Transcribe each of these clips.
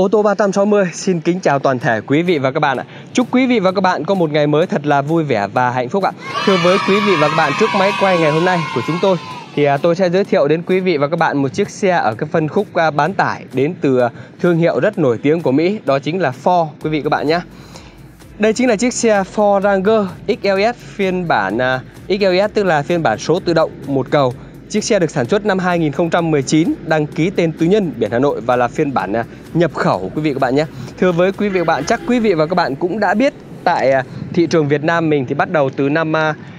Ô tô 360 xin kính chào toàn thể quý vị và các bạn ạ. Chúc quý vị và các bạn có một ngày mới thật là vui vẻ và hạnh phúc ạ. Thưa với quý vị và các bạn, trước máy quay ngày hôm nay của chúng tôi thì tôi sẽ giới thiệu đến quý vị và các bạn một chiếc xe ở cái phân khúc bán tải đến từ thương hiệu rất nổi tiếng của Mỹ, đó chính là Ford quý vị các bạn nhé. Đây chính là chiếc xe Ford Ranger XLS phiên bản XLS, tức là phiên bản số tự động một cầu. Chiếc xe được sản xuất năm 2019, đăng ký tên tư nhân, biển Hà Nội và là phiên bản nhập khẩu quý vị các bạn nhé. Thưa với quý vị và các bạn, chắc quý vị và các bạn cũng đã biết tại thị trường Việt Nam mình thì bắt đầu từ năm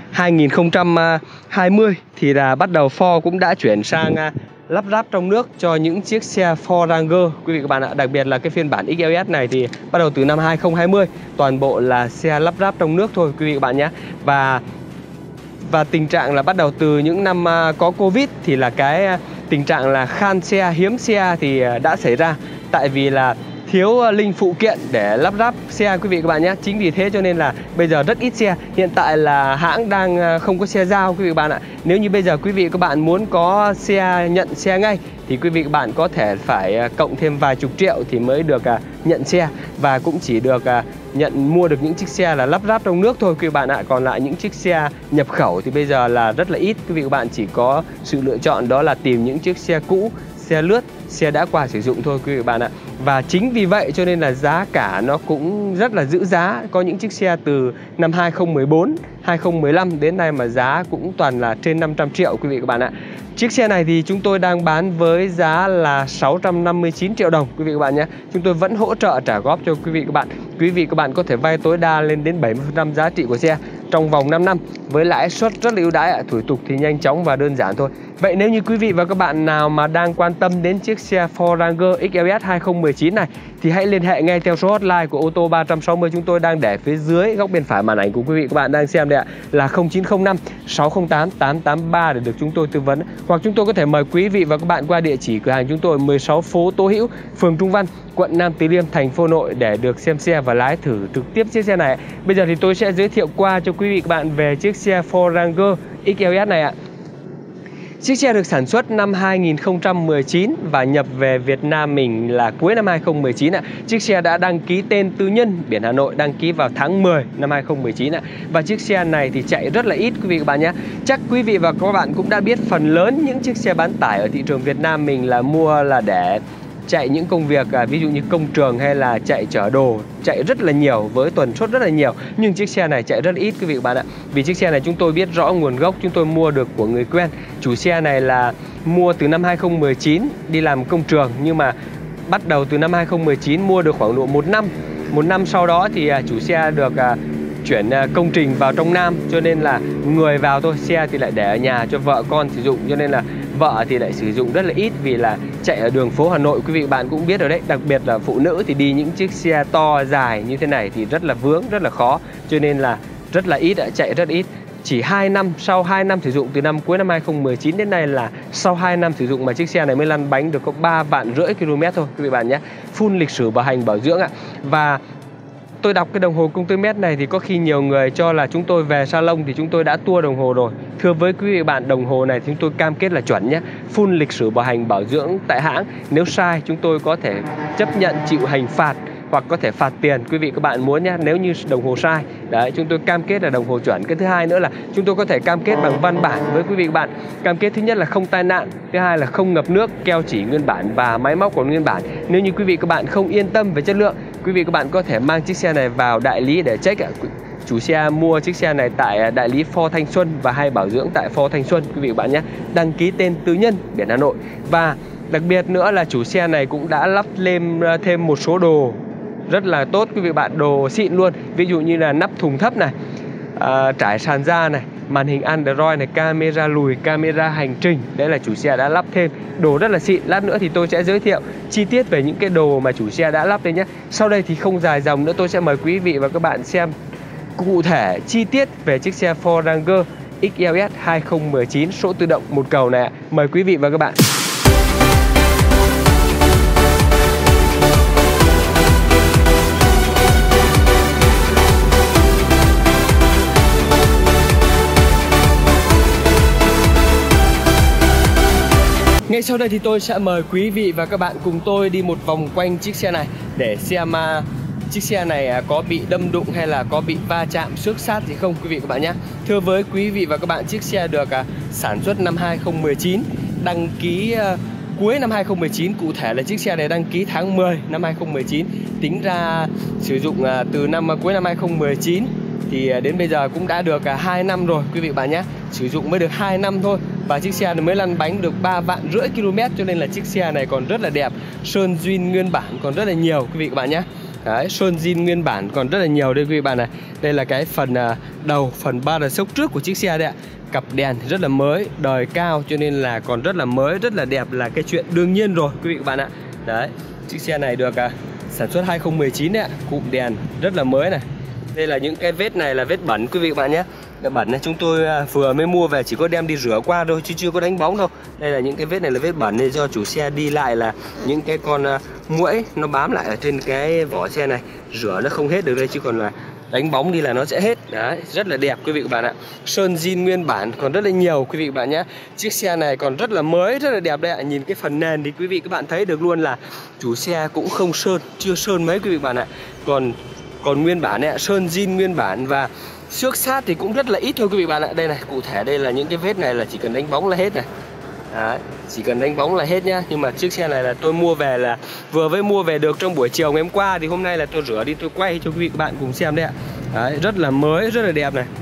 2020 thì là bắt đầu Ford cũng đã chuyển sang lắp ráp trong nước cho những chiếc xe Ford Ranger quý vị các bạn ạ. Đặc biệt là cái phiên bản XLS này thì bắt đầu từ năm 2020 toàn bộ là xe lắp ráp trong nước thôi quý vị các bạn nhé. Và tình trạng là bắt đầu từ những năm có Covid thì là cái tình trạng là khan xe, hiếm xe thì đã xảy ra. Tại vì là thiếu linh phụ kiện để lắp ráp xe quý vị các bạn nhé. Chính vì thế cho nên là bây giờ rất ít xe. Hiện tại là hãng đang không có xe giao quý vị các bạn ạ. Nếu như bây giờ quý vị các bạn muốn có xe, nhận xe ngay thì quý vị các bạn có thể phải cộng thêm vài chục triệu thì mới được nhận xe. Và cũng chỉ được mua được những chiếc xe là lắp ráp trong nước thôi quý vị bạn ạ. Còn lại những chiếc xe nhập khẩu thì bây giờ là rất là ít. Quý vị các bạn chỉ có sự lựa chọn đó là tìm những chiếc xe cũ, xe lướt, xe đã qua sử dụng thôi quý vị bạn ạ. Và chính vì vậy cho nên là giá cả nó cũng rất là giữ giá. Có những chiếc xe từ năm 2014, 2015 đến nay mà giá cũng toàn là trên 500 triệu quý vị các bạn ạ. Chiếc xe này thì chúng tôi đang bán với giá là 659 triệu đồng quý vị các bạn nhé. Chúng tôi vẫn hỗ trợ trả góp cho quý vị các bạn. Quý vị các bạn có thể vay tối đa lên đến 70% giá trị của xe trong vòng 5 năm với lãi suất rất là ưu đãi ạ. Thủ tục thì nhanh chóng và đơn giản thôi. Vậy nếu như quý vị và các bạn nào mà đang quan tâm đến chiếc xe Ford Ranger XLS 2019 này thì hãy liên hệ ngay theo số hotline của ô tô 360 chúng tôi đang để phía dưới góc bên phải màn ảnh của quý vị các bạn đang xem đây ạ, là 0905 608 883 để được chúng tôi tư vấn. Hoặc chúng tôi có thể mời quý vị và các bạn qua địa chỉ cửa hàng chúng tôi 16 phố Tố Hữu, phường Trung Văn, quận Nam Từ Liêm, thành phố Hà Nội để được xem xe và lái thử trực tiếp chiếc xe này. Bây giờ thì tôi sẽ giới thiệu qua cho quý vị các bạn về chiếc xe Ford Ranger XLS này ạ. Chiếc xe được sản xuất năm 2019 và nhập về Việt Nam mình là cuối năm 2019 ạ. Chiếc xe đã đăng ký tên tư nhân, biển Hà Nội, đăng ký vào tháng 10 năm 2019 ạ. Và chiếc xe này thì chạy rất là ít quý vị các bạn nhé. Chắc quý vị và các bạn cũng đã biết phần lớn những chiếc xe bán tải ở thị trường Việt Nam mình là mua là để chạy những công việc ví dụ như công trường hay là chạy chở đồ, chạy rất là nhiều với tần suất rất là nhiều. Nhưng chiếc xe này chạy rất ít quý vị các bạn ạ. Vì chiếc xe này chúng tôi biết rõ nguồn gốc, chúng tôi mua được của người quen. Chủ xe này là mua từ năm 2019 đi làm công trường, nhưng mà bắt đầu từ năm 2019 mua được khoảng độ 1 năm. 1 năm sau đó thì chủ xe được chuyển công trình vào trong Nam, cho nên là người vào thôi, xe thì lại để ở nhà cho vợ con sử dụng, cho nên là vợ thì lại sử dụng rất là ít vì là chạy ở đường phố Hà Nội quý vị bạn cũng biết rồi đấy. Đặc biệt là phụ nữ thì đi những chiếc xe to dài như thế này thì rất là vướng, rất là khó, cho nên là rất là ít, chạy rất ít. Chỉ 2 năm, sau 2 năm sử dụng từ năm cuối năm 2019 đến nay là sau 2 năm sử dụng mà chiếc xe này mới lăn bánh được có 3,5 vạn km thôi quý vị bạn nhé. Full lịch sử bảo hành bảo dưỡng ạ. Và tôi đọc cái đồng hồ công tơ mét này thì có khi nhiều người cho là chúng tôi về salon thì chúng tôi đã tua đồng hồ rồi. Thưa với quý vị bạn, đồng hồ này chúng tôi cam kết là chuẩn nhé. Full lịch sử bảo hành bảo dưỡng tại hãng. Nếu sai chúng tôi có thể chấp nhận chịu hành phạt hoặc có thể phạt tiền quý vị các bạn muốn nhé, nếu như đồng hồ sai. Đấy, chúng tôi cam kết là đồng hồ chuẩn. Cái thứ hai nữa là chúng tôi có thể cam kết bằng văn bản với quý vị các bạn. Cam kết thứ nhất là không tai nạn, thứ hai là không ngập nước, keo chỉ nguyên bản và máy móc còn nguyên bản. Nếu như quý vị các bạn không yên tâm về chất lượng, quý vị các bạn có thể mang chiếc xe này vào đại lý để check ạ. Chủ xe mua chiếc xe này tại đại lý Ford Thanh Xuân và hay bảo dưỡng tại Ford Thanh Xuân quý vị các bạn nhé. Đăng ký tên tư nhân, biển Hà Nội. Và đặc biệt nữa là chủ xe này cũng đã lắp lên thêm một số đồ rất là tốt quý vị bạn, đồ xịn luôn. Ví dụ như là nắp thùng thấp này, trải sàn da này, màn hình Android này, camera lùi, camera hành trình. Đấy là chủ xe đã lắp thêm đồ rất là xịn. Lát nữa thì tôi sẽ giới thiệu chi tiết về những cái đồ mà chủ xe đã lắp đây nhé. Sau đây thì không dài dòng nữa, tôi sẽ mời quý vị và các bạn xem cụ thể chi tiết về chiếc xe Ford Ranger XLS 2019 số tự động một cầu này. Mời quý vị và các bạn. Ngay sau đây thì tôi sẽ mời quý vị và các bạn cùng tôi đi một vòng quanh chiếc xe này để xem chiếc xe này có bị đâm đụng hay là có bị va chạm xước sát gì không quý vị các bạn nhé. Thưa với quý vị và các bạn, chiếc xe được sản xuất năm 2019, đăng ký cuối năm 2019, cụ thể là chiếc xe này đăng ký tháng 10 năm 2019, tính ra sử dụng từ cuối năm 2019 thì đến bây giờ cũng đã được 2 năm rồi quý vị và bạn nhé. Sử dụng mới được 2 năm thôi và chiếc xe này mới lăn bánh được 3,5 vạn km, cho nên là chiếc xe này còn rất là đẹp. Sơn zin nguyên bản còn rất là nhiều quý vị các bạn nhé. Đấy, sơn zin nguyên bản còn rất là nhiều đây quý vị bạn này. Đây là cái phần đầu, phần ba đợt sốc trước của chiếc xe đấy ạ. Cặp đèn rất là mới, đời cao cho nên là còn rất là mới, rất là đẹp là cái chuyện đương nhiên rồi quý vị các bạn ạ. Đấy, chiếc xe này được sản xuất 2019 đấy ạ. Cụm đèn rất là mới này. Đây là những cái vết này là vết bẩn quý vị các bạn nhé. Cái bẩn này chúng tôi vừa mới mua về, chỉ có đem đi rửa qua thôi chứ chưa có đánh bóng đâu. Đây là những cái vết này là vết bẩn này do chủ xe đi lại, là những cái con muỗi nó bám lại ở trên cái vỏ xe này, rửa nó không hết được đây, chứ còn là đánh bóng đi là nó sẽ hết. Đấy, rất là đẹp quý vị các bạn ạ. Sơn zin nguyên bản còn rất là nhiều quý vị các bạn nhé. Chiếc xe này còn rất là mới, rất là đẹp đấy ạ. Nhìn cái phần nền thì quý vị các bạn thấy được luôn là chủ xe cũng không sơn, chưa sơn mấy quý vị các bạn ạ. Còn nguyên bản này, sơn zin nguyên bản và xước sát thì cũng rất là ít thôi quý vị bạn ạ. Đây này, cụ thể đây là những cái vết này là chỉ cần đánh bóng là hết này. Đấy, chỉ cần đánh bóng là hết nhá. Nhưng mà chiếc xe này là tôi mua về là vừa mới mua về được trong buổi chiều ngày hôm qua, thì hôm nay là tôi rửa đi tôi quay cho quý vị các bạn cùng xem đấy ạ. Đấy, rất là mới, rất là đẹp này.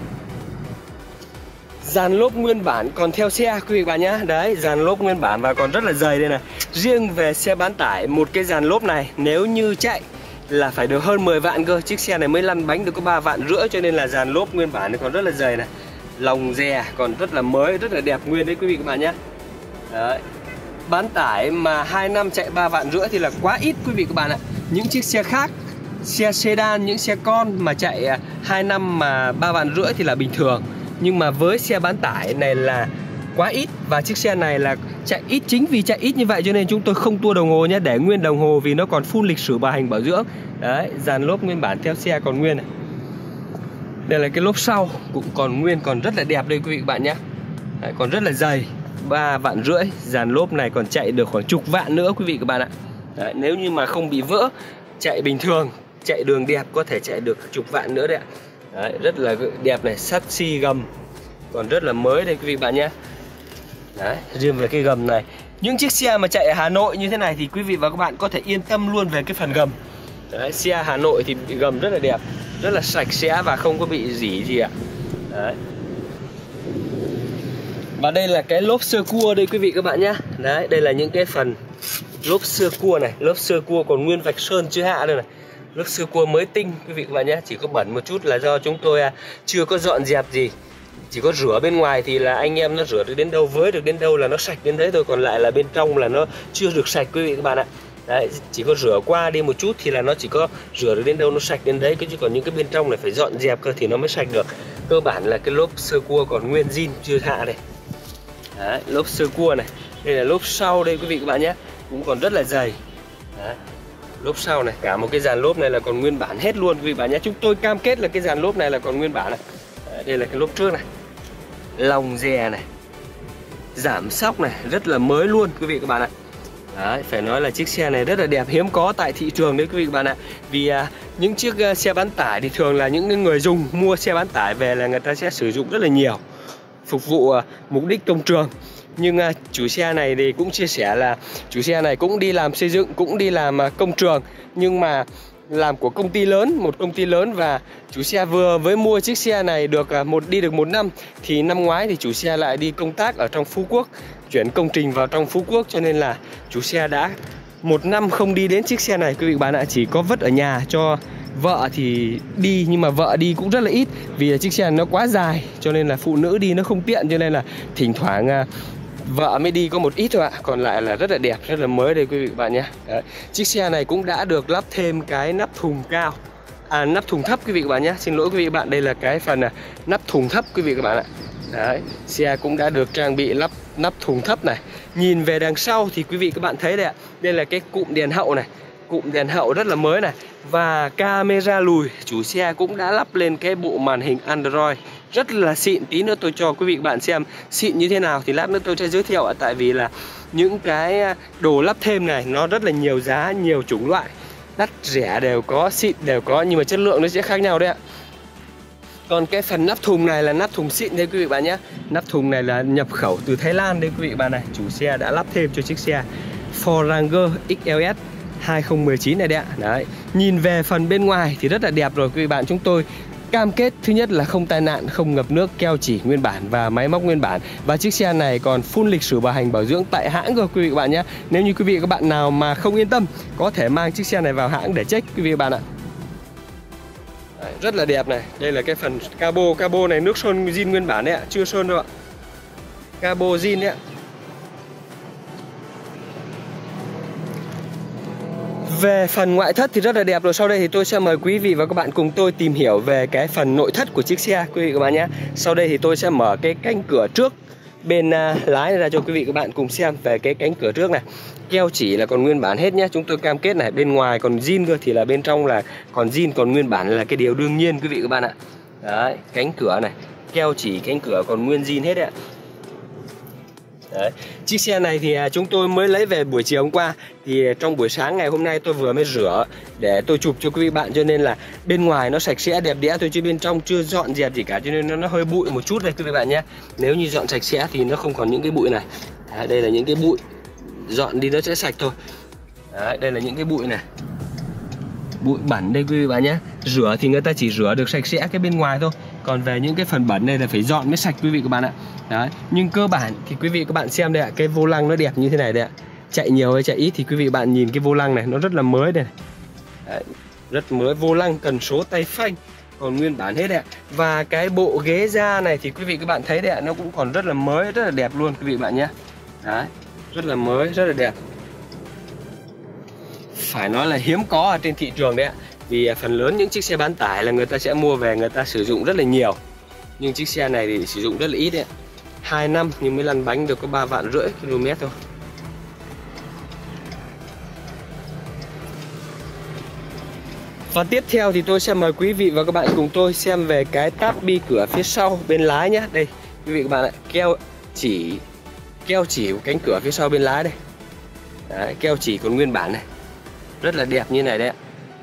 Dàn lốp nguyên bản còn theo xe quý vị bạn nhá. Đấy, dàn lốp nguyên bản và còn rất là dày đây này. Riêng về xe bán tải, một cái dàn lốp này nếu như chạy là phải được hơn 10 vạn cơ. Chiếc xe này mới lăn bánh được có 3,5 vạn, cho nên là dàn lốp nguyên bản này còn rất là dày này. Lòng dè còn rất là mới, rất là đẹp nguyên đấy quý vị các bạn nhé. Đấy, bán tải mà 2 năm chạy 3,5 vạn thì là quá ít quý vị các bạn ạ. Những chiếc xe khác, xe sedan, những xe con mà chạy 2 năm mà 3,5 vạn thì là bình thường. Nhưng mà với xe bán tải này là quá ít. Và chiếc xe này là chạy ít, chính vì chạy ít như vậy cho nên chúng tôi không tua đồng hồ nhé, để nguyên đồng hồ vì nó còn full lịch sử bảo hành bảo dưỡng. Đấy, dàn lốp nguyên bản theo xe còn nguyên này. Đây là cái lốp sau cũng còn nguyên, còn rất là đẹp đây quý vị các bạn nhé. Đấy, còn rất là dày, 3,5 vạn. Dàn lốp này còn chạy được khoảng chục vạn nữa quý vị các bạn ạ. Đấy, nếu như mà không bị vỡ, chạy bình thường, chạy đường đẹp có thể chạy được chục vạn nữa đấy ạ. Đấy, rất là đẹp này, sắt xi gầm còn rất là mới đây quý vị bạn nhé. Đấy, riêng về cái gầm này, những chiếc xe mà chạy ở Hà Nội như thế này thì quý vị và các bạn có thể yên tâm luôn về cái phần gầm. Đấy, xe Hà Nội thì gầm rất là đẹp, rất là sạch sẽ và không có bị rỉ gì ạ. Đấy. Và đây là cái lốp sơ cua đây quý vị các bạn nhé. Đấy, đây là những cái phần lốp sơ cua này, lốp sơ cua còn nguyên vạch sơn chưa hạ đây này. Lốp sơ cua mới tinh quý vị các bạn nhé, chỉ có bẩn một chút là do chúng tôi chưa có dọn dẹp gì. Chỉ có rửa bên ngoài thì là anh em nó rửa được đến đâu, với được đến đâu là nó sạch đến đấy thôi, còn lại là bên trong là nó chưa được sạch quý vị các bạn ạ. Đấy, chỉ có rửa qua đi một chút thì là nó chỉ có rửa được đến đâu nó sạch đến đấy, chứ còn những cái bên trong này phải dọn dẹp cơ thì nó mới sạch được. Cơ bản là cái lốp sơ cua còn nguyên zin chưa hạ đây. Đấy, lốp sơ cua này, đây là lốp sau đây quý vị các bạn nhé, cũng còn rất là dày. Đấy, lốp sau này, cả một cái dàn lốp này là còn nguyên bản hết luôn quý vị bạn nhé. Chúng tôi cam kết là cái dàn lốp này là còn nguyên bản này. Đấy, đây là cái lốp trước này, lòng dè này, giảm xóc này, rất là mới luôn quý vị các bạn ạ. Đấy, phải nói là chiếc xe này rất là đẹp, hiếm có tại thị trường đấy quý vị các bạn ạ. Vì những chiếc xe bán tải thì thường là những người dùng mua xe bán tải về là người ta sẽ sử dụng rất là nhiều, phục vụ mục đích công trường. Nhưng chủ xe này thì cũng chia sẻ là chủ xe này cũng đi làm xây dựng, cũng đi làm công trường, nhưng mà làm của công ty lớn, một công ty lớn. Và chủ xe vừa mới mua chiếc xe này đi được 1 năm thì năm ngoái thì chủ xe lại đi công tác ở trong Phú Quốc, chuyển công trình vào trong Phú Quốc, cho nên là chủ xe đã 1 năm không đi đến chiếc xe này quý vị bạn ạ. Chỉ có vứt ở nhà cho vợ thì đi, nhưng mà vợ đi cũng rất là ít vì chiếc xe này nó quá dài, cho nên là phụ nữ đi nó không tiện, cho nên là thỉnh thoảng vợ mới đi có một ít thôi ạ. Còn lại là rất là đẹp, rất là mới đây quý vị bạn nhé. Đấy, chiếc xe này cũng đã được lắp thêm cái nắp thùng cao, nắp thùng thấp quý vị các bạn nhé. Xin lỗi quý vị các bạn, đây là cái phần nắp thùng thấp quý vị các bạn ạ. Đấy, xe cũng đã được trang bị lắp nắp thùng thấp này. Nhìn về đằng sau thì quý vị các bạn thấy đây ạ, đây là cái cụm đèn hậu này. cụm đèn hậu rất là mới này. Và camera lùi, chủ xe cũng đã lắp lên cái bộ màn hình Android rất là xịn. Tí nữa tôi cho quý vị các bạn xem xịn như thế nào thì lát nữa tôi sẽ giới thiệu ạ. Tại vì là những cái đồ lắp thêm này nó rất là nhiều giá, nhiều chủng loại, đắt rẻ đều có, xịn đều có, nhưng mà chất lượng nó sẽ khác nhau đấy ạ. Còn cái phần nắp thùng này là nắp thùng xịn đấy quý vị bạn nhé. Nắp thùng này là nhập khẩu từ Thái Lan đấy quý vị bạn này. Chủ xe đã lắp thêm cho chiếc xe Ford Ranger XLS 2019 này đấy ạ. Đấy. Nhìn về phần bên ngoài thì rất là đẹp rồi quý vị bạn. Chúng tôi cam kết thứ nhất là không tai nạn, không ngập nước, keo chỉ nguyên bản và máy móc nguyên bản. Và chiếc xe này còn full lịch sử bảo hành bảo dưỡng tại hãng rồi quý vị bạn nhé. Nếu như quý vị các bạn nào mà không yên tâm có thể mang chiếc xe này vào hãng để check quý vị các bạn ạ. Đấy, rất là đẹp này. Đây là cái phần cabo này nước sơn zin nguyên bản đấy ạ, chưa sơn đâu ạ. Cabo zin đấy ạ. Về phần ngoại thất thì rất là đẹp rồi. Sau đây thì tôi sẽ mời quý vị và các bạn cùng tôi tìm hiểu về cái phần nội thất của chiếc xe quý vị các bạn nhé. Sau đây thì tôi sẽ mở cái cánh cửa trước bên lái ra cho quý vị các bạn cùng xem về cái cánh cửa trước này. Keo chỉ là còn nguyên bản hết nhé. Chúng tôi cam kết này, bên ngoài còn zin cơ thì là bên trong là còn zin, còn nguyên bản là cái điều đương nhiên quý vị các bạn ạ. Đấy, cánh cửa này, keo chỉ cánh cửa còn nguyên zin hết đấy ạ. Đấy. Chiếc xe này thì chúng tôi mới lấy về buổi chiều hôm qua. Thì trong buổi sáng ngày hôm nay tôi vừa mới rửa để tôi chụp cho quý vị bạn. Cho nên là bên ngoài nó sạch sẽ đẹp đẽ thôi, chứ bên trong chưa dọn dẹp gì cả. Cho nên nó hơi bụi một chút đây quý vị bạn nhé. Nếu như dọn sạch sẽ thì nó không còn những cái bụi này. Đấy, đây là những cái bụi, dọn đi nó sẽ sạch thôi. Đấy, đây là những cái bụi này, bụi bẩn đây quý vị bạn nhé. Rửa thì người ta chỉ rửa được sạch sẽ cái bên ngoài thôi. Còn về những cái phần bẩn này là phải dọn mới sạch quý vị các bạn ạ. Đấy. Nhưng cơ bản thì quý vị các bạn xem đây ạ, cái vô lăng nó đẹp như thế này đây ạ. Chạy nhiều hay chạy ít thì quý vị các bạn nhìn cái vô lăng này nó rất là mới đây này. Đấy, rất mới, vô lăng cần số tay phanh còn nguyên bản hết đấy ạ. Và cái bộ ghế da này thì quý vị các bạn thấy đấy ạ, nó cũng còn rất là mới, rất là đẹp luôn quý vị bạn nhé. Đấy, rất là mới, rất là đẹp. Phải nói là hiếm có ở trên thị trường đấy ạ. Vì phần lớn những chiếc xe bán tải là người ta sẽ mua về người ta sử dụng rất là nhiều. Nhưng chiếc xe này thì sử dụng rất là ít đấy ạ. 2 năm nhưng mới lăn bánh được có 3,5 vạn km thôi. Và tiếp theo thì tôi sẽ mời quý vị và các bạn cùng tôi xem về cái táp bi cửa phía sau bên lái nhé. Đây quý vị các bạn ạ, keo chỉ của cánh cửa phía sau bên lái đây. Đấy, keo chỉ còn nguyên bản này, rất là đẹp như này đấy ạ.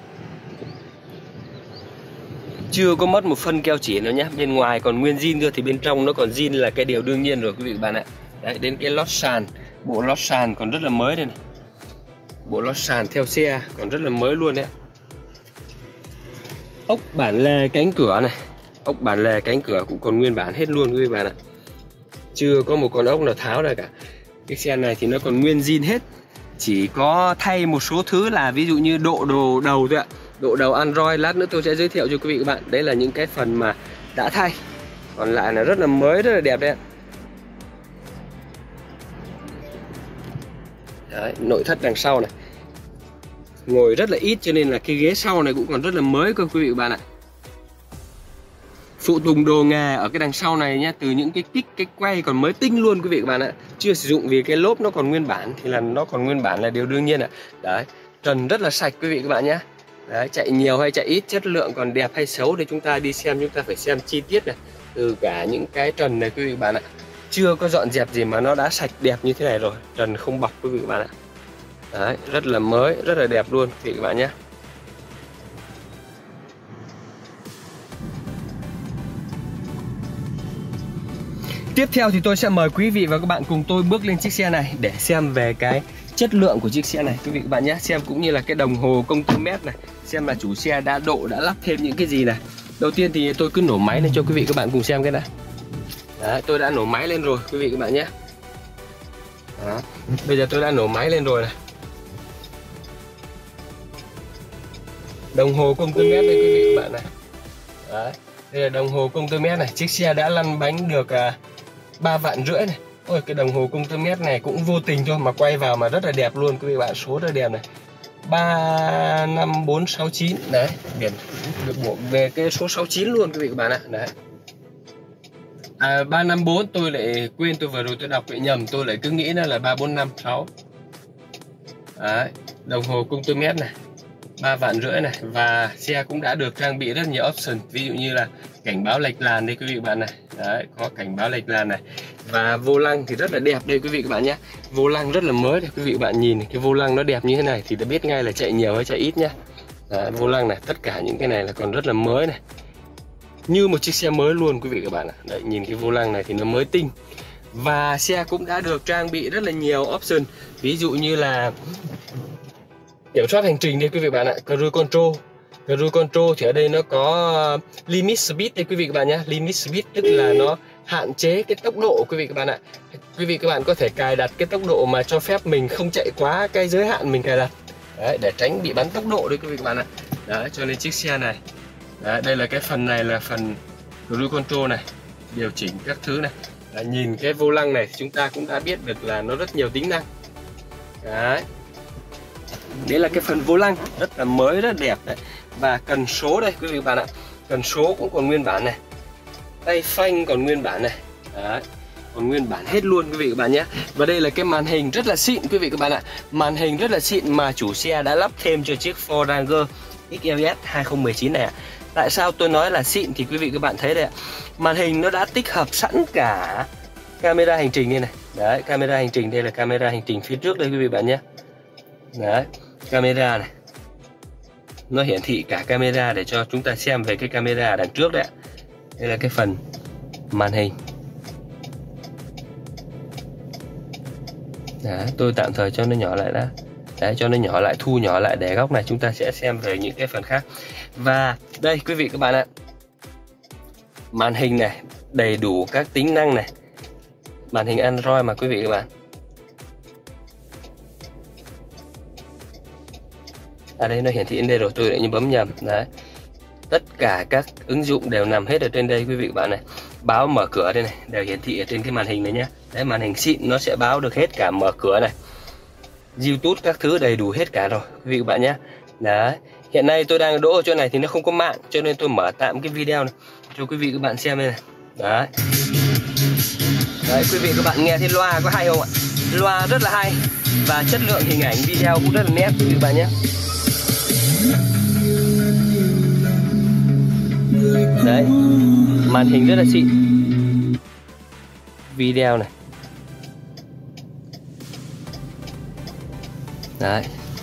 Chưa có mất một phân keo chỉ nữa nhé. Bên ngoài còn nguyên zin cơ thì bên trong nó còn zin là cái điều đương nhiên rồi quý vị bạn ạ. Đấy, đến cái lót sàn, bộ lót sàn còn rất là mới đây này. Bộ lót sàn theo xe còn rất là mới luôn đấy. Ốc bản lề cánh cửa này, ốc bản lề cánh cửa cũng còn nguyên bản hết luôn quý vị bạn ạ. Chưa có một con ốc nào tháo ra cả. Cái xe này thì nó còn nguyên zin hết. Chỉ có thay một số thứ là ví dụ như độ đầu thôi ạ. Độ đầu Android lát nữa tôi sẽ giới thiệu cho quý vị các bạn. Đấy là những cái phần mà đã thay. Còn lại là rất là mới, rất là đẹp đấy ạ. Đấy, nội thất đằng sau này, ngồi rất là ít cho nên là cái ghế sau này cũng còn rất là mới cơ quý vị các bạn ạ. Phụ tùng đồ nghề ở cái đằng sau này nhé, từ những cái kích, cái quay còn mới tinh luôn quý vị các bạn ạ. Chưa sử dụng vì cái lốp nó còn nguyên bản, thì là nó còn nguyên bản là điều đương nhiên ạ. Đấy, trần rất là sạch quý vị các bạn nhé. Đấy, chạy nhiều hay chạy ít, chất lượng còn đẹp hay xấu thì chúng ta đi xem, chúng ta phải xem chi tiết này. Từ cả những cái trần này quý vị các bạn ạ. Chưa có dọn dẹp gì mà nó đã sạch đẹp như thế này rồi. Trần không bọc quý vị các bạn ạ. Đấy, rất là mới, rất là đẹp luôn quý vị các bạn nhé. Tiếp theo thì tôi sẽ mời quý vị và các bạn cùng tôi bước lên chiếc xe này để xem về cái chất lượng của chiếc xe này quý vị các bạn nhé. Xem cũng như là cái đồng hồ công tơ mét này, xem là chủ xe đã lắp thêm những cái gì này. Đầu tiên thì tôi cứ nổ máy lên cho quý vị các bạn cùng xem cái này. Đấy, tôi đã nổ máy lên rồi quý vị các bạn nhé. Đó, bây giờ tôi đã nổ máy lên rồi này. Đồng hồ công tơ mét đây quý vị các bạn này. Đấy, đây là đồng hồ công tơ mét này. Chiếc xe đã lăn bánh được 3,5 vạn này. Ôi, cái đồng hồ công tơ mét này cũng vô tình thôi mà quay vào mà rất là đẹp luôn quý vị bạn. Số rất là đẹp này, 35469. Đấy, biển được bộ về cái số 69 luôn quý vị các bạn ạ. Đấy, 354 tôi lại quên, tôi vừa rồi tôi đọc bị nhầm, tôi lại cứ nghĩ nó là 3456. Đấy, Đồng hồ cung tôi mét này, 3,5 vạn này. Và xe cũng đã được trang bị rất nhiều option, ví dụ như là cảnh báo lệch làn đây quý vị các bạn này. Đấy, có cảnh báo lệch làn này. Và vô lăng thì rất là đẹp đây quý vị các bạn nhé. Vô lăng rất là mới đây quý vị các bạn, nhìn cái vô lăng nó đẹp như thế này thì đã biết ngay là chạy nhiều hay chạy ít nhá. Đấy, vô lăng này, tất cả những cái này là còn rất là mới này, như một chiếc xe mới luôn quý vị các bạn ạ. Đấy, nhìn cái vô lăng này thì nó mới tinh. Và xe cũng đã được trang bị rất là nhiều option, ví dụ như là kiểm soát hành trình đây quý vị bạn ạ, cruise control. Cruise control thì ở đây nó có limit speed đây quý vị các bạn nhé. Limit speed tức là nó hạn chế cái tốc độ quý vị các bạn ạ. Quý vị các bạn có thể cài đặt cái tốc độ mà cho phép mình không chạy quá cái giới hạn mình cài đặt. Đấy, để tránh bị bắn tốc độ đấy quý vị các bạn ạ. Đấy, cho nên chiếc xe này, đấy, đây là cái phần này là phần cruise control này, điều chỉnh các thứ này. Đấy, nhìn cái vô lăng này thì chúng ta cũng đã biết được là nó rất nhiều tính năng. Đấy, đấy là cái phần vô lăng rất là mới, rất đẹp đấy. Và cần số đây quý vị bạn ạ, cần số cũng còn nguyên bản này, tay phanh còn nguyên bản này. Đấy, còn nguyên bản hết luôn quý vị các bạn nhé. Và đây là cái màn hình rất là xịn quý vị các bạn ạ, màn hình rất là xịn mà chủ xe đã lắp thêm cho chiếc Ford Ranger XLS 2019 này ạ. Tại sao tôi nói là xịn thì quý vị các bạn thấy đây ạ, màn hình nó đã tích hợp sẵn cả camera hành trình đây này. Đấy, camera hành trình, đây là camera hành trình phía trước đây quý vị bạn nhé. Đấy, camera này, nó hiển thị cả camera để cho chúng ta xem về cái camera đằng trước đấy. Đây là cái phần màn hình. Đấy, tôi tạm thời cho nó nhỏ lại đã. Đấy, cho nó nhỏ lại, thu nhỏ lại để góc này chúng ta sẽ xem về những cái phần khác. Và đây quý vị các bạn ạ, màn hình này đầy đủ các tính năng này, màn hình Android mà quý vị các bạn. À đây nó hiển thị đến đây rồi, tôi lại như bấm nhầm. Đấy, tất cả các ứng dụng đều nằm hết ở trên đây quý vị các bạn này. Báo mở cửa đây này đều hiển thị ở trên cái màn hình này nhé. Đấy, màn hình xịn nó sẽ báo được hết cả mở cửa này, YouTube các thứ đầy đủ hết cả rồi quý vị các bạn nhé. Đấy, hiện nay tôi đang đỗ ở chỗ này thì nó không có mạng, cho nên tôi mở tạm cái video này cho quý vị các bạn xem đây này. Đấy, đấy quý vị các bạn nghe thấy loa có hay không ạ? Loa rất là hay và chất lượng hình ảnh video cũng rất là nét quý vị các bạn nhé. Đấy, màn hình rất là xịn, video này. Đấy,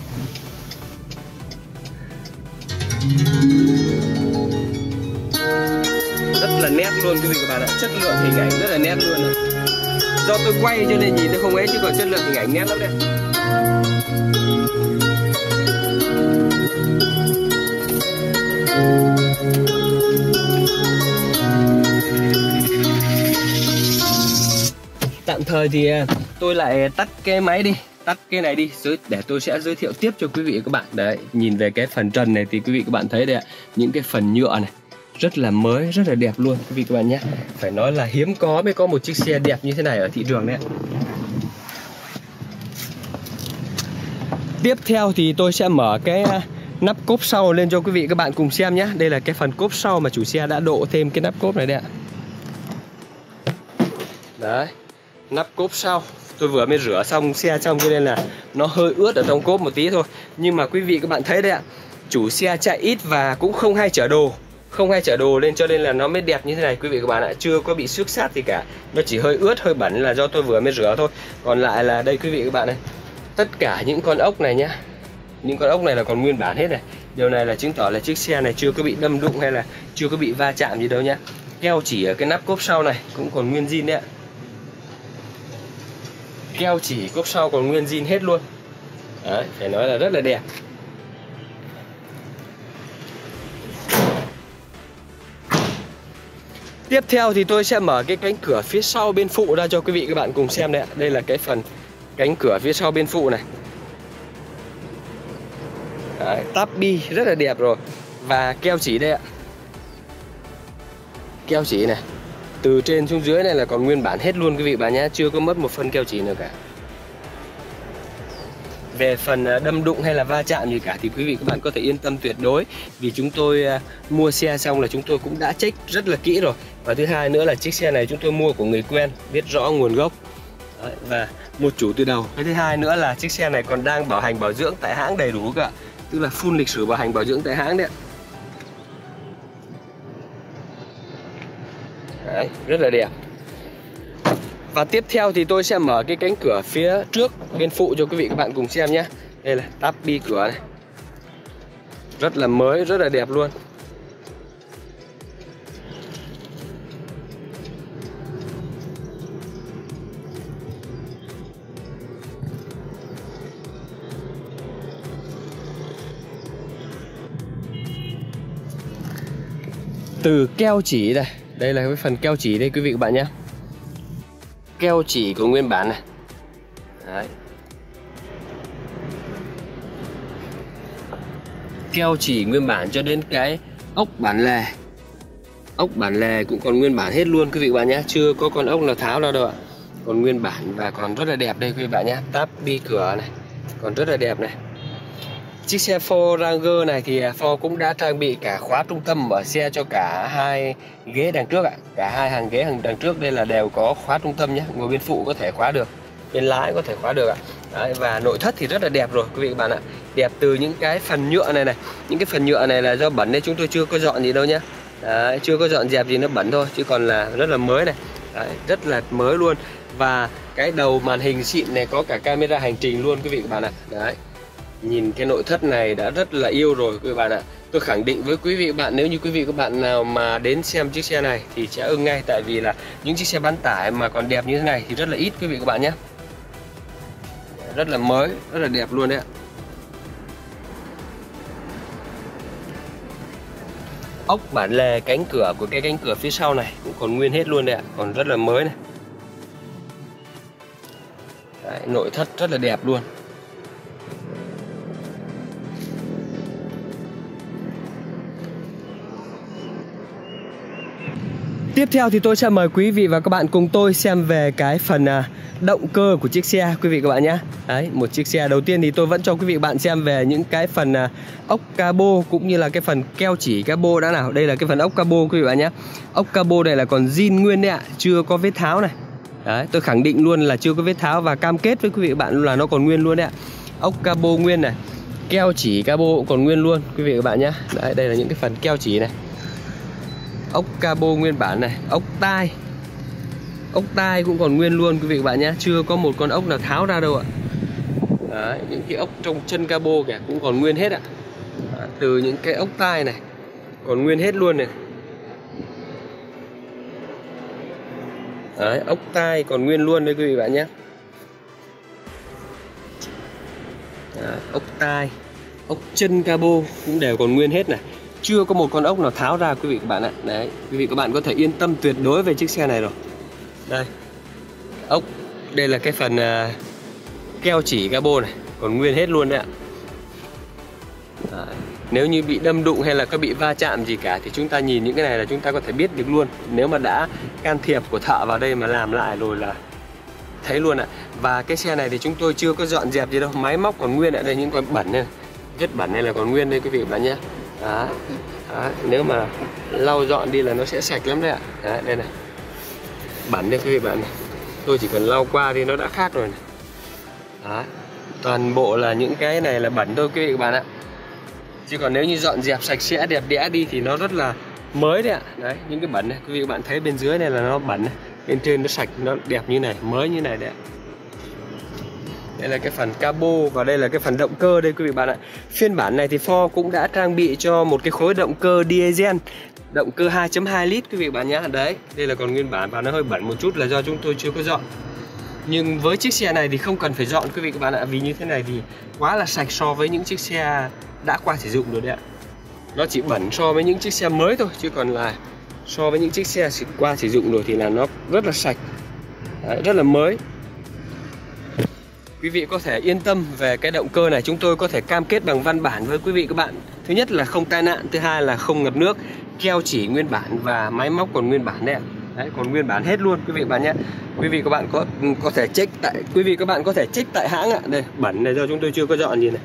rất là nét luôn quý vị các bạn ạ, chất lượng hình ảnh rất là nét luôn này. Do tôi quay cho nên nhìn nó không ấy, chứ còn chất lượng hình ảnh nét lắm đấy. Tạm thời thì tôi lại tắt cái máy đi, tắt cái này đi để tôi sẽ giới thiệu tiếp cho quý vị các bạn. Đấy, nhìn về cái phần trần này thì quý vị các bạn thấy đây ạ, những cái phần nhựa này rất là mới, rất là đẹp luôn quý vị các bạn nhé. Phải nói là hiếm có mới có một chiếc xe đẹp như thế này ở thị trường đấy. Tiếp theo thì tôi sẽ mở cái nắp cốp sau lên cho quý vị các bạn cùng xem nhé. Đây là cái phần cốp sau mà chủ xe đã độ thêm cái nắp cốp này đấy ạ. Đấy, nắp cốp sau tôi vừa mới rửa xong xe xong cho nên là nó hơi ướt ở trong cốp một tí thôi. Nhưng mà quý vị các bạn thấy đấy ạ, chủ xe chạy ít và cũng không hay chở đồ, lên cho nên là nó mới đẹp như thế này quý vị các bạn ạ. Chưa có bị xước sát gì cả, nó chỉ hơi ướt hơi bẩn là do tôi vừa mới rửa thôi. Còn lại là đây quý vị các bạn này, tất cả những con ốc này nhá, những con ốc này là còn nguyên bản hết này. Điều này là chứng tỏ là chiếc xe này chưa có bị đâm đụng hay là chưa có bị va chạm gì đâu nhá. Keo chỉ ở cái nắp cốp sau này cũng còn nguyên zin đấy ạ. Keo chỉ cốp sau còn nguyên zin hết luôn. Đấy, phải nói là rất là đẹp. Tiếp theo thì tôi sẽ mở cái cánh cửa phía sau bên phụ ra cho quý vị các bạn cùng xem đấy ạ. Đây là cái phần cánh cửa phía sau bên phụ này. Đấy, táp bi rất là đẹp rồi. Và keo chỉ đây ạ. Keo chỉ này, từ trên xuống dưới này là còn nguyên bản hết luôn quý vị bạn nhé, chưa có mất một phân keo chỉ nữa cả. Về phần đâm đụng hay là va chạm gì cả thì quý vị các bạn có thể yên tâm tuyệt đối, vì chúng tôi mua xe xong là chúng tôi cũng đã check rất là kỹ rồi. Và thứ hai nữa là chiếc xe này chúng tôi mua của người quen, biết rõ nguồn gốc. Đấy, và một chủ từ đầu. Cái thứ hai nữa là chiếc xe này còn đang bảo hành bảo dưỡng tại hãng đầy đủ cả, tức là full lịch sử bảo hành bảo dưỡng tại hãng đấy. Đấy, rất là đẹp. Và tiếp theo thì tôi sẽ mở cái cánh cửa phía trước bên phụ cho quý vị các bạn cùng xem nhé. Đây là táp bi cửa này, rất là mới, rất là đẹp luôn. Từ keo chỉ này, đây là cái phần keo chỉ đây quý vị các bạn nhé. Keo chỉ của nguyên bản này. Đấy. Keo chỉ nguyên bản cho đến cái ốc bản lề. Ốc bản lề cũng còn nguyên bản hết luôn quý vị các bạn nhé, chưa có con ốc nào tháo ra đâu ạ. Còn nguyên bản và còn rất là đẹp đây quý vị bạn nhé. Táp bi cửa này còn rất là đẹp này. Chiếc xe Ford Ranger này thì Ford cũng đã trang bị cả khóa trung tâm ở xe cho cả hai ghế đằng trước ạ. Cả hai hàng ghế đằng trước đây là đều có khóa trung tâm nhé. Ngồi bên phụ có thể khóa được, bên lái có thể khóa được ạ. Đấy, và nội thất thì rất là đẹp rồi quý vị các bạn ạ. Đẹp từ những cái phần nhựa này này. Những cái phần nhựa này là do bẩn nên chúng tôi chưa có dọn gì đâu nhé. Đấy, chưa có dọn dẹp gì, nó bẩn thôi, chứ còn là rất là mới này. Đấy, rất là mới luôn. Và cái đầu màn hình xịn này có cả camera hành trình luôn quý vị các bạn ạ. Đấy, nhìn cái nội thất này đã rất là yêu rồi quý vị bạn ạ. Tôi khẳng định với quý vị các bạn, nếu như quý vị các bạn nào mà đến xem chiếc xe này thì sẽ ưng ngay. Tại vì là những chiếc xe bán tải mà còn đẹp như thế này thì rất là ít quý vị các bạn nhé. Rất là mới, rất là đẹp luôn đấy ạ. Ốc bản lề cánh cửa của cái cánh cửa phía sau này cũng còn nguyên hết luôn đấy ạ. Còn rất là mới này. Đấy, nội thất rất là đẹp luôn. Tiếp theo thì tôi sẽ mời quý vị và các bạn cùng tôi xem về cái phần động cơ của chiếc xe quý vị các bạn nhé. Đấy, một chiếc xe đầu tiên thì tôi vẫn cho quý vị và bạn xem về những cái phần ốc cabo cũng như là cái phần keo chỉ cabo đã nào. Đây là cái phần ốc cabo quý vị bạn nhé. Ốc cabo này là còn zin nguyên đấy ạ, chưa có vết tháo này. Đấy, tôi khẳng định luôn là chưa có vết tháo và cam kết với quý vị và bạn là nó còn nguyên luôn đấy ạ. Ốc cabo nguyên này, keo chỉ cabo cũng còn nguyên luôn quý vị và bạn nhé. Đấy, đây là những cái phần keo chỉ này. Ốc cabo nguyên bản này, ốc tai cũng còn nguyên luôn quý vị các bạn nhé, chưa có một con ốc nào tháo ra đâu ạ. Đấy, những cái ốc trong chân cabo kìa cũng còn nguyên hết ạ. Đấy, từ những cái ốc tai này còn nguyên hết luôn này. Đấy, ốc tai còn nguyên luôn đây quý vị bạn nhé. Đấy, ốc tai, ốc chân cabo cũng đều còn nguyên hết này. Chưa có một con ốc nào tháo ra quý vị các bạn ạ. Đấy, quý vị các bạn có thể yên tâm tuyệt đối về chiếc xe này rồi. Đây, ốc, đây là cái phần keo chỉ cabo này còn nguyên hết luôn đấy ạ. Đấy, nếu như bị đâm đụng hay là có bị va chạm gì cả thì chúng ta nhìn những cái này là chúng ta có thể biết được luôn. Nếu mà đã can thiệp của thợ vào đây mà làm lại rồi là thấy luôn ạ. Và cái xe này thì chúng tôi chưa có dọn dẹp gì đâu, máy móc còn nguyên ạ. Đây những con bẩn này, vết bẩn này là còn nguyên đây quý vị các bạn nhé. Đó. Đó, nếu mà lau dọn đi là nó sẽ sạch lắm đấy ạ. Đấy, đây này, bẩn đây quý vị bạn này. Tôi chỉ cần lau qua thì nó đã khác rồi này. Đó. Toàn bộ là những cái này là bẩn thôi quý vị các bạn ạ. Chứ còn nếu như dọn dẹp sạch sẽ đẹp đẽ đi thì nó rất là mới đấy ạ. Đấy, những cái bẩn này quý vị các bạn thấy bên dưới này là nó bẩn này, bên trên nó sạch, nó đẹp như này, mới như này đấy ạ. Đây là cái phần cabo và đây là cái phần động cơ đây quý vị bạn ạ. Phiên bản này thì Ford cũng đã trang bị cho một cái khối động cơ diesel, động cơ 2.2 lít quý vị bạn nhé. Đấy, đây là còn nguyên bản và nó hơi bẩn một chút là do chúng tôi chưa có dọn. Nhưng với chiếc xe này thì không cần phải dọn quý vị các bạn ạ, vì như thế này thì quá là sạch so với những chiếc xe đã qua sử dụng rồi đấy ạ. Nó chỉ bẩn so với những chiếc xe mới thôi, chứ còn là so với những chiếc xe qua sử dụng rồi thì là nó rất là sạch. Đấy, rất là mới. Quý vị có thể yên tâm về cái động cơ này, chúng tôi có thể cam kết bằng văn bản với quý vị các bạn. Thứ nhất là không tai nạn, thứ hai là không ngập nước, keo chỉ nguyên bản và máy móc còn nguyên bản đấy ạ. Đấy, còn nguyên bản hết luôn quý vị các bạn nhé. Quý vị các bạn có thể check tại hãng ạ. Đây, bẩn này do chúng tôi chưa có dọn gì này.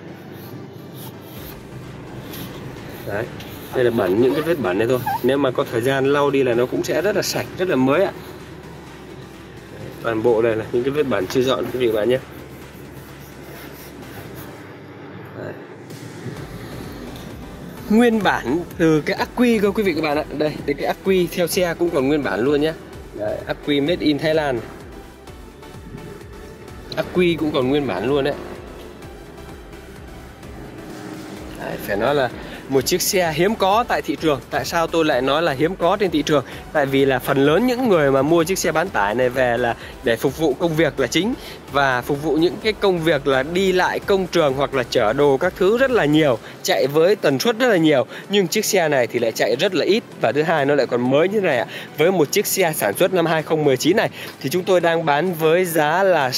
Đấy, đây là bẩn, những cái vết bẩn này thôi. Nếu mà có thời gian lau đi là nó cũng sẽ rất là sạch, rất là mới ạ. Toàn bộ đây là những cái vết bẩn chưa dọn quý vị và các bạn nhé. Đấy. Nguyên bản từ cái ắc quy cơ quý vị các bạn ạ. Đây, cái ắc quy theo xe cũng còn nguyên bản luôn nhé. Đấy, ắc quy made in Thailand. Ắc quy cũng còn nguyên bản luôn đấy. Đấy, phải nói là một chiếc xe hiếm có tại thị trường. Tại sao tôi lại nói là hiếm có trên thị trường? Tại vì là phần lớn những người mà mua chiếc xe bán tải này về là để phục vụ công việc là chính, và phục vụ những cái công việc là đi lại công trường hoặc là chở đồ các thứ rất là nhiều, chạy với tần suất rất là nhiều. Nhưng chiếc xe này thì lại chạy rất là ít, và thứ hai nó lại còn mới như thế này ạ. Với một chiếc xe sản xuất năm 2019 này thì chúng tôi đang bán với giá là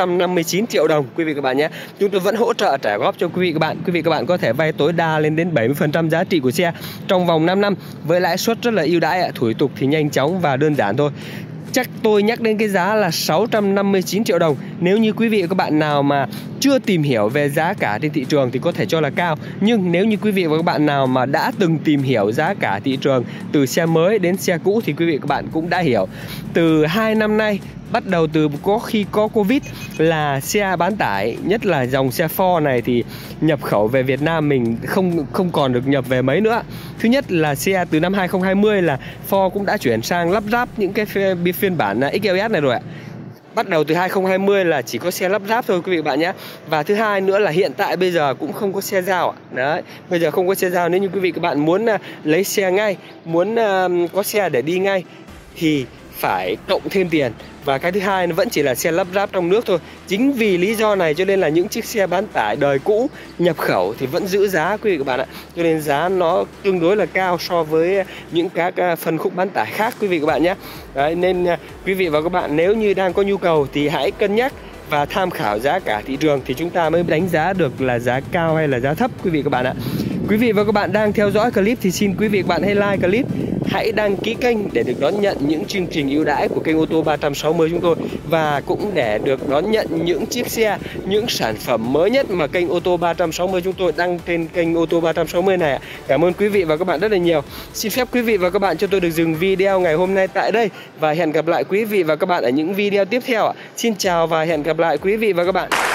659 triệu đồng quý vị các bạn nhé. Chúng tôi vẫn hỗ trợ trả góp cho quý vị các bạn. Quý vị các bạn có thể vay tối đa lên đến 70% giá trị của xe trong vòng 5 năm với lãi suất rất là ưu đãi ạ. Thủ tục thì nhanh chóng và đơn giản thôi. Chắc tôi nhắc đến cái giá là 659 triệu đồng. Nếu như quý vị và các bạn nào mà chưa tìm hiểu về giá cả trên thị trường thì có thể cho là cao. Nhưng nếu như quý vị và các bạn nào mà đã từng tìm hiểu giá cả thị trường từ xe mới đến xe cũ thì quý vị và các bạn cũng đã hiểu. Từ 2 năm nay, bắt đầu từ khi có Covid là xe bán tải, nhất là dòng xe Ford này thì nhập khẩu về Việt Nam mình không còn được nhập về mấy nữa. Thứ nhất là xe từ năm 2020 là Ford cũng đã chuyển sang lắp ráp những cái phiên bản XLS này rồi ạ. Bắt đầu từ 2020 là chỉ có xe lắp ráp thôi quý vị bạn nhé. Và thứ hai nữa là hiện tại bây giờ cũng không có xe giao ạ. Đấy, bây giờ không có xe giao. Nếu như quý vị các bạn muốn lấy xe ngay, muốn có xe để đi ngay thì phải cộng thêm tiền. Và cái thứ hai nó vẫn chỉ là xe lắp ráp trong nước thôi. Chính vì lý do này cho nên là những chiếc xe bán tải đời cũ nhập khẩu thì vẫn giữ giá quý vị các bạn ạ. Cho nên giá nó tương đối là cao so với những các phân khúc bán tải khác quý vị các bạn nhé. Đấy, nên quý vị và các bạn nếu như đang có nhu cầu thì hãy cân nhắc và tham khảo giá cả thị trường thì chúng ta mới đánh giá được là giá cao hay là giá thấp quý vị các bạn ạ. Quý vị và các bạn đang theo dõi clip thì xin quý vị và các bạn hãy like clip, hãy đăng ký kênh để được đón nhận những chương trình ưu đãi của kênh ô tô 360 chúng tôi, và cũng để được đón nhận những chiếc xe, những sản phẩm mới nhất mà kênh ô tô 360 chúng tôi đăng trên kênh ô tô 360 này. Cảm ơn quý vị và các bạn rất là nhiều. Xin phép quý vị và các bạn cho tôi được dừng video ngày hôm nay tại đây và hẹn gặp lại quý vị và các bạn ở những video tiếp theo. Xin chào và hẹn gặp lại quý vị và các bạn.